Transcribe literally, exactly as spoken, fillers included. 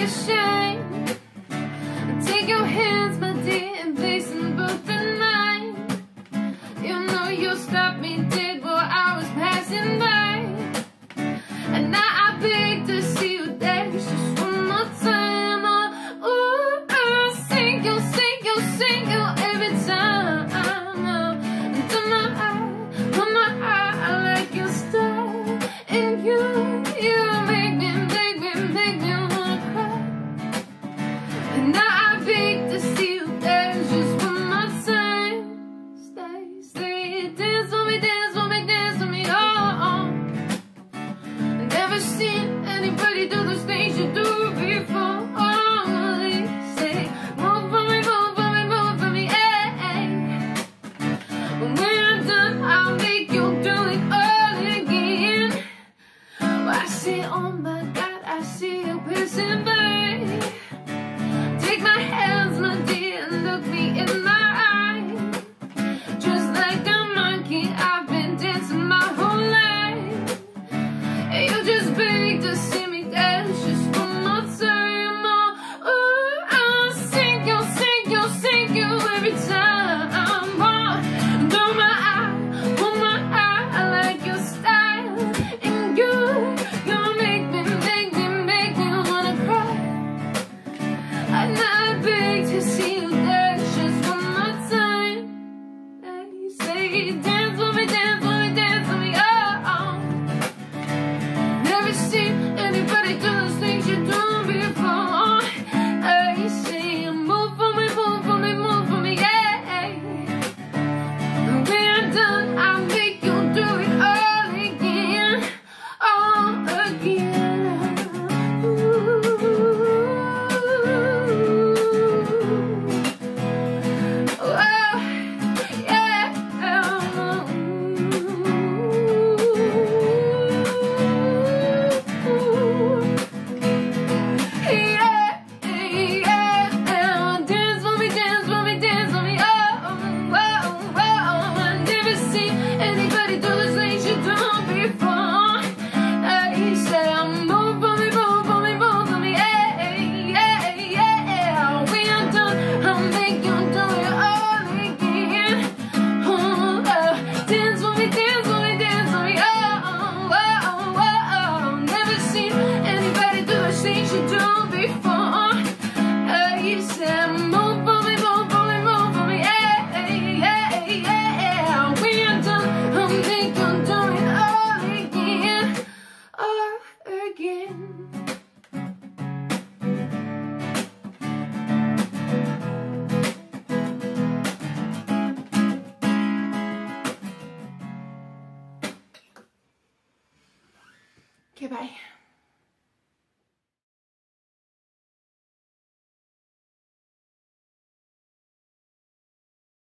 ashamed. Take your hands, my dear, and place them both in mine. You know you'll stop me dead while I was passing by. And now I beg to see you dance just one more time. Oh, ooh, I'll sing you, sing you, sing you every time. Oh, into my eye, oh my eye, I like your style. And you, you make me, make me, make me wanna cry. And now I beg to see you dance just one more time. Stay, stay, dance for me, dance for me, dance for me, oh, oh. Never seen anybody do those things you do before. Oh, they say, move for me, move for me, move for me, hey. When I'm done, I'll make you do it all again. Well, I say, oh my God, I see you passing by. Take my hands, my dear, and look me in my eye. Just like a monkey, I've been dancing my whole life. And you just beg to see me dance just one more time. Oh, ooh, I'll sing you, sing you, sing you every time. Oh, do my eye, oh my eye, I like your style. And you, you make me, make me, make me wanna cry. And I beg to see you dance just one more time. They say, dance for me, dance for me, dance for me, oh, oh. Never seen anybody do those things you do before. I say, move for me, move for me, move for me, yeah. When I'm done, I'll make you do it all again, all again. Ooh. Oh, yeah. Yeah, yeah, dance for me, dance for me, dance for me, oh, oh, oh, I never seen anybody do those things you do before. I said, move for me, move for me, move for me, yeah, yeah, yeah. When I'm done, I'll make you do it all again. Oh, oh, dance for me, dance for me, dance for me, oh, oh, oh, oh. Never seen anybody do those things you do before. I said, move for me, move for me, move for me, yeah, yeah, yeah. When I'm done, I'll make you do it all again, all again. Okay, bye.